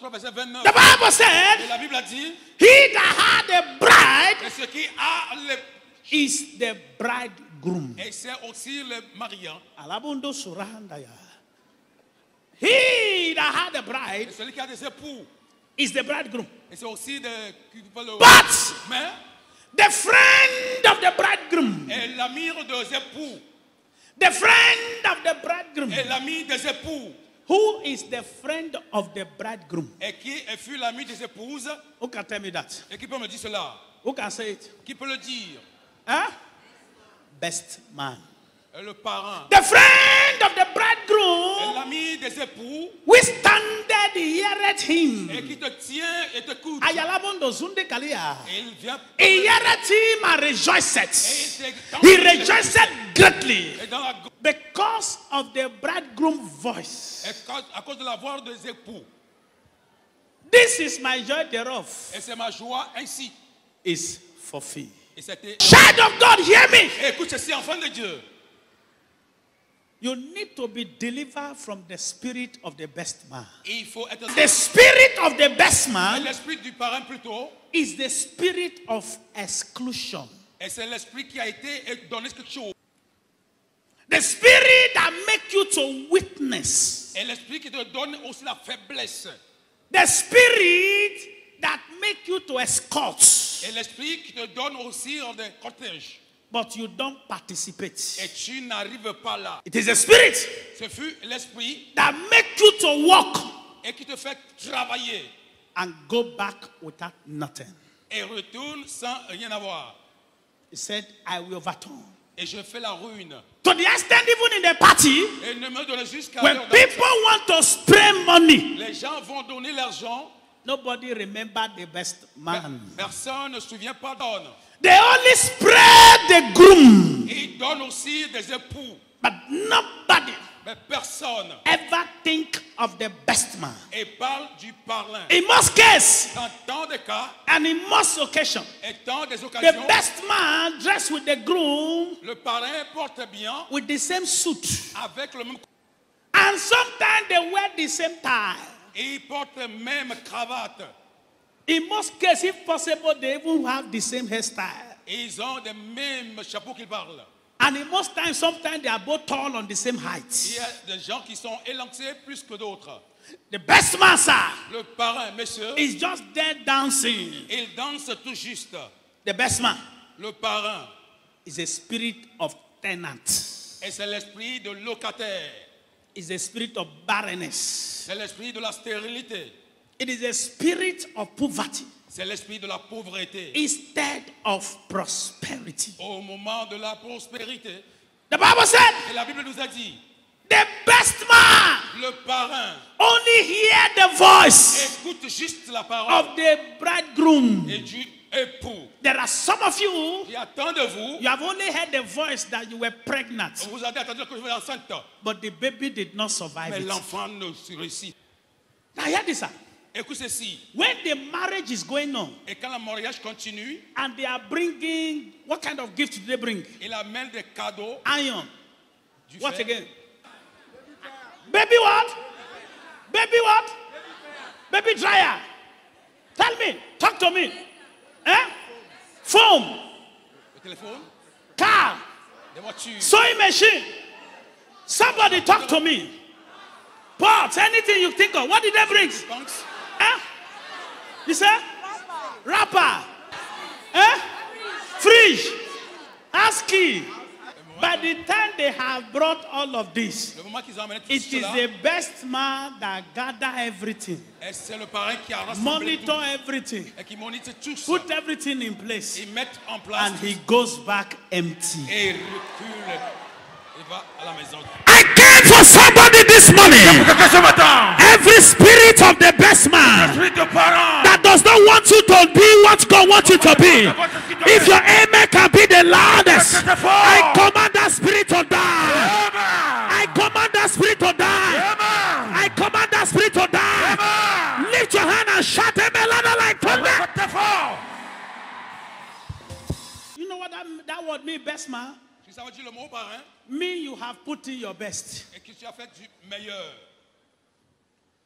3, verset 29. The Bible said, Et la Bible a dit, he that had a bride et ce qui a le... is the bridegroom. Et c'est aussi le mariant. Alabundo surahanda. He that had a Et bride celui qui a des époux. is the bridegroom. Et c'est aussi de... But Mais, the friend of the bridegroom, et l'ami des époux. the friend of the bridegroom, Et l'ami des époux. who is the friend of the bridegroom? Et qui fut l'ami des épouses. Who can tell me that? Et qui peut me dire cela? Who can say it? Qui peut le dire? Huh? Best man. Le parent. The friend of the Et bridegroom, l'ami des époux. withstandeth heareth him. Et qui te tient et t'écoute. Ayalabondo zunde kalia. Et il vient. He heareth him and Et rejoiceth. il He rejoiceth greatly Et dans la... because of the bridegroom voice. Et à cause de la voix des époux. This is my joy thereof Et c'est ma joie ainsi. is fulfilled. Et c'était... Child of God, hear me. Et écoute ceci, enfant de Dieu. You need to be delivered from the spirit of the best man. Et il faut être... The spirit of the best Et man l'esprit du parrain plutôt. is the spirit of exclusion. Et c'est l'esprit qui a été donné quelque chose. The spirit that make you to witness. Et l'esprit qui te donne aussi la faiblesse. The spirit that make you to escort. Et l'esprit qui te donne aussi des cortèges. But you don't participate. Et tu n'arrives pas là. It is the spirit Ce fut l'esprit that make you to walk et qui te fait travailler. and go back without nothing. Et retourne sans rien avoir. He said, I will overturn. Et je fais la ruine. To the extent even in the party, Et ne me donne jusqu'à when l'heure people want to spray money, les gens vont donner l'argent. nobody remember the best man. Personne ne se souvient pas donne. They only spread the groom, Et ils donnent aussi des époux. but nobody Mais personne. ever think of the best man. Et parle du parrain. In most cases, Dans tant de cas, and in most occasions, et tant des the occasions, best man dressed with the groom le parrain porte bien with the same suit. avec le même... And sometimes they wear the same tie. Et il porte la même cravate. In most cases, if possible, they even have the same hairstyle. Et ils ont les mêmes chapeaux qu'ils parlent. And in most times, sometimes they are both tall on the same Il height. y a des gens qui sont élancés plus que d'autres. The best man, sir, Le parrain, messieurs, is just there dancing. il danse tout juste. The best man Le parrain, is a spirit of tenant. et c'est l'esprit de locataire. Is a spirit of barrenness. C'est l'esprit de la stérilité. It is a spirit of poverty C'est l'esprit de la pauvreté. instead of prosperity. Au moment de la prospérité. The Bible said, Et la Bible nous a dit, the best man le parrain only hear the voice écoute juste la parole of the bridegroom. et du époux. There are some of you, Il y a tant de vous, you have only heard the voice that you were pregnant, vous avez attendu que je sois enceinte, but the baby did not survive mais it. l'enfant ne se réussit. Now hear this, sir. Écoute ceci. When the marriage is going on Et quand le mariage continue, and they are bringing, what kind of gift do they bring? il amène des cadeaux. Iron. Du What fer. again? Baby what? Baby what? Baby dryer. Tell me. Talk to me. Eh? Phone. Le téléphone, Car. des voitures, Sewing machine. Somebody talk to me. Pots. Anything you think of. What did they bring? banques, Eh? You say? Wrapper. Eh? Fridge. ASCII. By the time they have brought all of this, le moment qu'ils ont amené tout it is cela, the best man that gather everything, et c'est le parrain qui a rassemblé monitor tout everything, et qui monitor tout ça. put everything in place, Ils mettent en place and he goes back empty. et il recule. Il va à la maison. I came for somebody this morning. Every spirit of the best man that does not want you to be what God wants you to be. If your amen can be the loudest, I command that spirit to die. I command that spirit to die. I command that spirit to die. Lift your hand and shout amen louder like thunder. You know what that word means, best man? Tu sais, ça veut dire le mot parrain Me, you have put in your best. et que tu as fait du meilleur.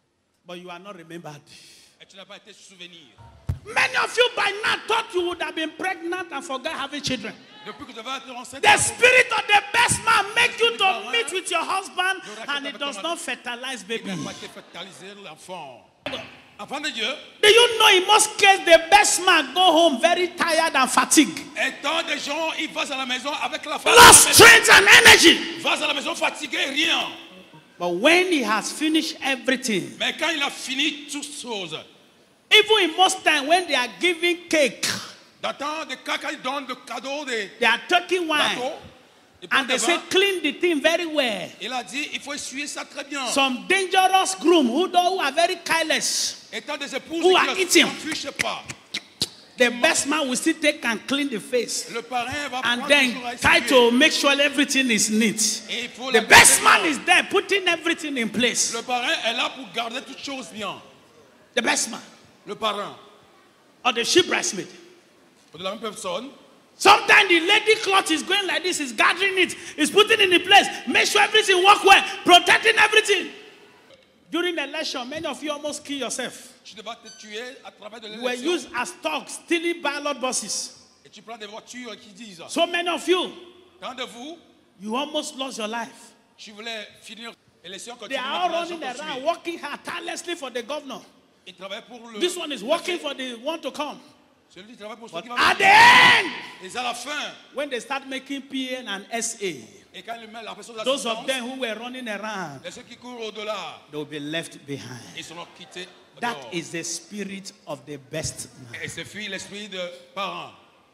But you are not remembered. Et tu n'as pas été souvenir. Many of you by now thought you would have been pregnant and forgot having children. Depuis que tu avais été enceinte, The spirit of the best man make you to meet with your husband and it does not fertilize il baby. n'a pas été fertilisé l'enfant. Enfant de Dieu, Do you know in most cases the best man go home very tired and fatigued? et tant de gens, ils vont à la maison avec la femme. Lost strength and energy. Il va à la maison fatigué, rien. But when he has finished everything, Mais quand il a fini toutes choses, even in most times when they are giving cake, d'attendre de quand ils donnent le cadeau de they are taking wine gâteau, ils prennent and they des say vins, clean the thing very well. il a dit, il faut essuyer ça très bien. Some dangerous groom who are very careless, Et tant des épouses Who are qui eating? ne fichent pas. the best man will still take and clean the face. Le parrain va And prendre then toujours à try essuyer. to make sure everything is neat. Et il faut The la best garder man bien. is there putting everything in place. Le parrain est là pour garder toutes choses bien. The best man Le parrain. or the sheep bridesmaid. De la même personne. Sometimes the lady cloth is going like this, is gathering it, is putting it in place, make sure everything work well, protecting everything. During the election, many of you almost kill yourself. Tu devras te tuer à travers de You were l'élection. used as thugs, stealing ballot buses. Et tu prends des voitures qui disent. So many of you, Tant de vous, you almost lost your life. tu voulais finir l'élection quand They tu are all running around, working hard, tirelessly for the governor. Ils travaillent pour le. This one is working for the one to come. Celui qui travaille pour But celui qui va at the venir. end, Et à la fin, when they start making PN and SA, et quand il met la personne those of d'assistance, them who were running around, et ceux qui courent au-delà, they will be left behind. ils seront quittés. That dehors. is the spirit of the best man. Et c'est fuit l'esprit de parents.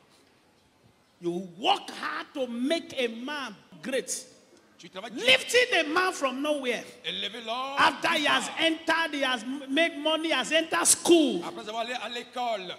You work hard to make a man great. Tu travailles Lifting a man from nowhere. et lever l'homme. After he has entered, he has made money, has entered school. Après avoir allé à l'école,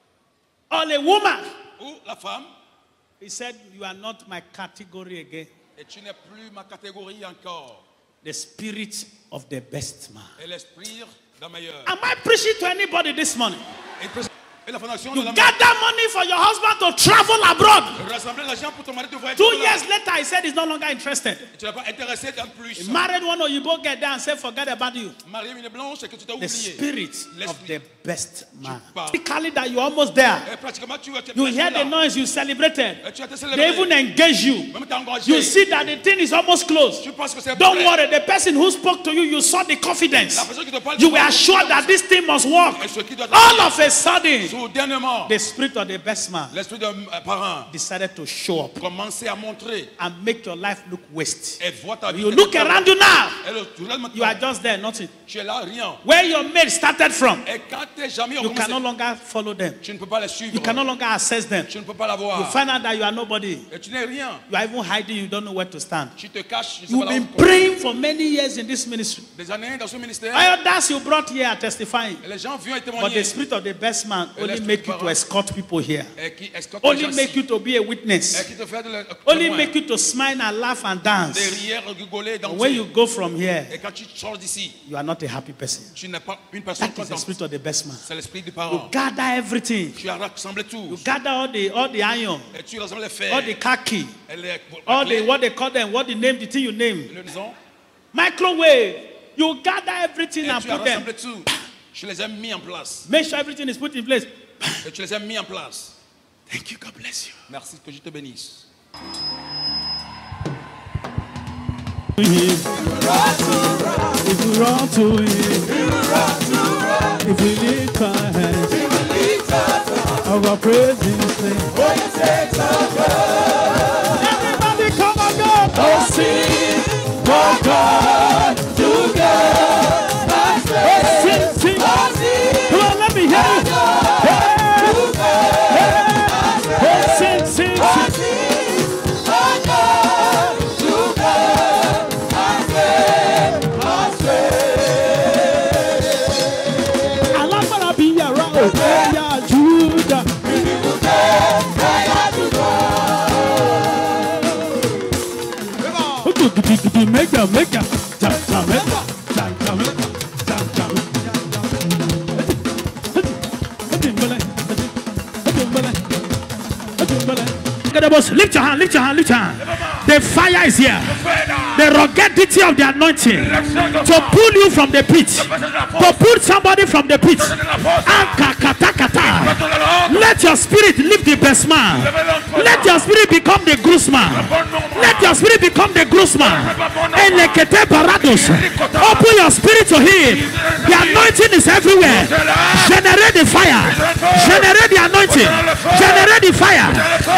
Or a woman. ou la femme, He said, you are not my category again. et tu n'es plus ma catégorie encore. The spirit of the best man. Et l'esprit d'un meilleur. Am I preaching to anybody this morning? Et la fondation You de la gather money for your husband to travel abroad. rassembler l'argent pour ton mari de voyager. 2 years later, he said he's no longer interested. Tu n'es pas intéressé d'un plus. He married one or you both get there and say, forget about you. Marié une blanche et que tu t'as The oublié. spirit of the best man. parles. Practically that you're almost there. Et pratiquement tu You hear the là. noise, you celebrated. Et tu as été They célébré. even engage you. Même t'as engagé. You see that the thing is almost closed. Tu penses que c'est Don't prêt. worry, the person who spoke to you, you saw the confidence. La personne qui te parle, You were sure that this thing must work. Et ce qui doit All of a sudden, soudainement, the spirit of the best man l'esprit d'un parent decided to show up commencer à montrer and make your life look wasted. et voit ta vie. You look around you now. Et tu regardes maintenant. You are just there, nothing. Tu es là, rien. Where your mate started from, Et quand tes amis ont you can no commencé, longer follow them. tu ne peux pas les suivre. You can no longer access them. Tu ne peux pas la You voir. find out that you are nobody. Et tu n'es rien. You are even hiding, you don't know where to stand. Tu te caches. Je sais You've pas là been où- praying for many years in this ministry. Des années dans ce ministère. Others you brought here are testifying. Et les gens viennent But témoigner. the spirit of the best man only l'esprit make du you to parent. escort people here. Et qui escortent les Only gens make ici. you to be a Et witness. qui te fait de Only témoin. make you to smile and laugh and dance. Derrière, rigoler, When danser. you go from here, Et quand tu sors d'ici, you are not a happy person. tu n'es pas une personne That is the contente. spirit of the best man. C'est l'esprit du You parent. gather everything. Tu as rassemblé tout. You gather all the iron, Et tu rassembles les all fers. the khaki, Et les all the clés, what they call them, what the name, the thing you name. le maison. Microwave. You gather everything Et and tu as put them. rassemblé tout. Tu les as mis en place. Make sure everything is put in place. Et tu les as mis en place. Thank you. God bless you. Merci, que je te bénisse. If you run to him, if we lift our hands, our praise his name. Everybody come on, go! Oh, sing for God together. Oh, sing, sing. Come on, let me hear you. Oh, sing, sing, sing. Alágbára bí yàrá ẹ̀yà Júdà. Ó dùn gidigidi mẹ́gà mẹ́gà jàjà mẹ́gà jàjà mẹ́gà jàjà mẹ́gà. Lift your hand, lift your hand, lift your hand. The fire is here. The ruggedity of the anointing to pull you from the pit, to pull somebody from the pit. Let your spirit live the best man. Let your spirit become the groomsman. Let your spirit become the groomsman. Open your spirit to him. The anointing is everywhere. Generate the fire. Generate the anointing. Generate the fire.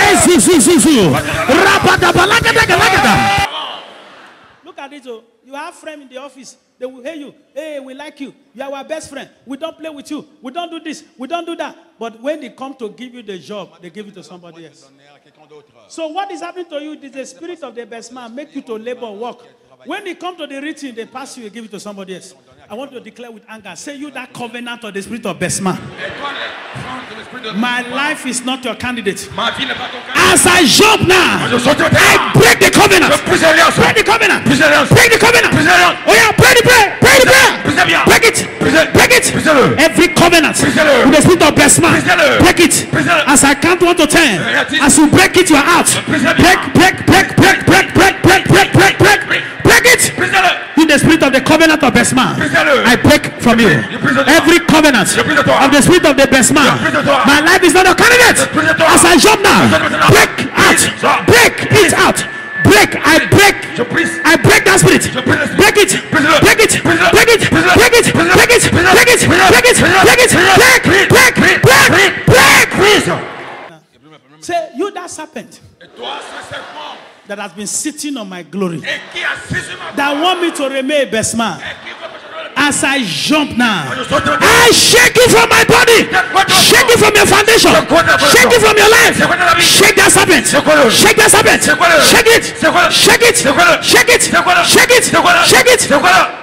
Look at it. You have friends in the office. They will hear you. Hey, we like you. You are our best friend. We don't play with you. We don't do this. We don't do that. But when they come to give you the job, they give it to somebody else. So what is happening to you? It is the spirit of the best man make you to labor, work. When they come to the written, they pass you, they give it to somebody else. I want to declare with anger. Say you that covenant of the spirit of best man. My life is not your candidate. As I jump now, I break the covenant. Break the covenant. Break the covenant. Oh yeah, break the prayer. Break the prayer. Break it. Break it. Every covenant with the spirit of best man. Break it. As I count 1 to 10. As you break it, you are out. Break it. With the spirit of the covenant of best man, I break from you. Every covenant of the spirit of the best man. My life is not a candidate. As I jump now, break out. Break it out. Break. I break that spirit. Break it. Break it. Break it. Break it. Break it. Break it. Break it. Break it. Say you that serpent that has been sitting on my glory, that want me to remain best man. As I jump now, I shake you from my body, shake you from your foundation, shake you from your life. Shake that serpent, shake that serpent, shake it, shake it, shake it, shake it, shake it.